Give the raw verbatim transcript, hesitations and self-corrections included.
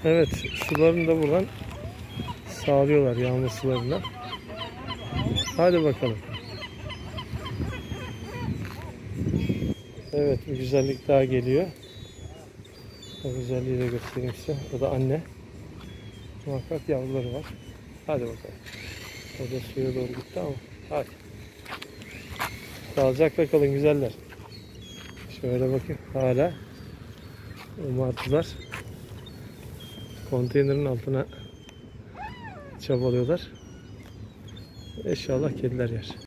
Evet, sularını da buradan sağlıyorlar, yağmur sularından. Hadi bakalım. Evet, bir güzellik daha geliyor. O güzelliği de göstereyim size. O da anne. Muhakkak yavruları var. Hadi bakalım. O da suya doğru gitti ama. Hadi. Sağlıcakla kalın güzeller. Şöyle bakayım. Hala o martılar konteynerin altına çabalıyorlar. İnşallah kediler yer.